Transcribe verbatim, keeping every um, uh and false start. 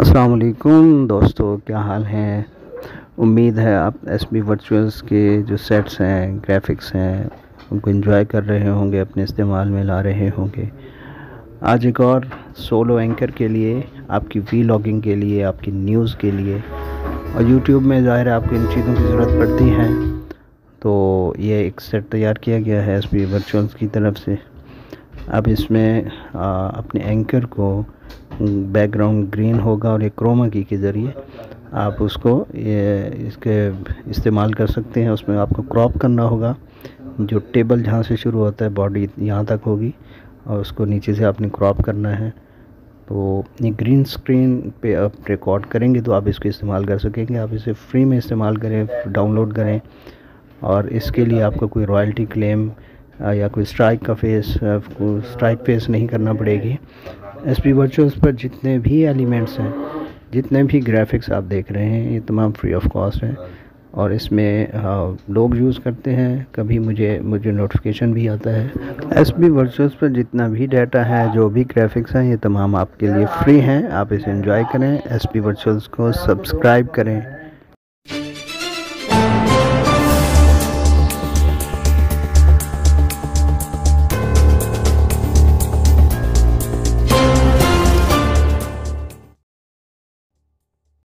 अस्सलाम वालेकुम दोस्तों, क्या हाल है। उम्मीद है आप एस बी वर्चुअल्स के जो सेट्स हैं, ग्राफिक्स हैं, उनको एंजॉय कर रहे होंगे, अपने इस्तेमाल में ला रहे होंगे। आज एक और सोलो एंकर के लिए, आपकी वी लॉगिंग के लिए, आपकी न्यूज़ के लिए और यूट्यूब में ज़ाहिर है आपको इन चीज़ों की ज़रूरत पड़ती है। तो ये एक सेट तैयार किया गया है एस बी वर्चुअल्स की तरफ से। अब इसमें आ, अपने एंकर को बैकग्राउंड ग्रीन होगा और एक क्रोमा की के ज़रिए आप उसको ये इसके इस्तेमाल कर सकते हैं। उसमें आपको क्रॉप करना होगा। जो टेबल जहाँ से शुरू होता है बॉडी यहाँ तक होगी और उसको नीचे से आपने क्रॉप करना है। तो ये ग्रीन स्क्रीन पे आप रिकॉर्ड करेंगे तो आप इसको इस्तेमाल कर सकेंगे। आप इसे फ्री में इस्तेमाल करें, डाउनलोड करें और इसके लिए आपको कोई रॉयल्टी क्लेम या कोई स्ट्राइक का फेस स्ट्राइक फेस नहीं करना पड़ेगी। एस बी वर्चुअल्स पर जितने भी एलिमेंट्स हैं, जितने भी ग्राफिक्स आप देख रहे हैं, ये तमाम फ्री ऑफ कॉस्ट हैं और इसमें लोग यूज़ करते हैं। कभी मुझे मुझे नोटिफिकेशन भी आता है। एस बी वर्चुअल्स पर जितना भी डाटा है, जो भी ग्राफिक्स हैं, ये तमाम आपके लिए फ्री हैं। आप इसे एंजॉय करें। एस बी वर्चुअल्स को सब्सक्राइब करें।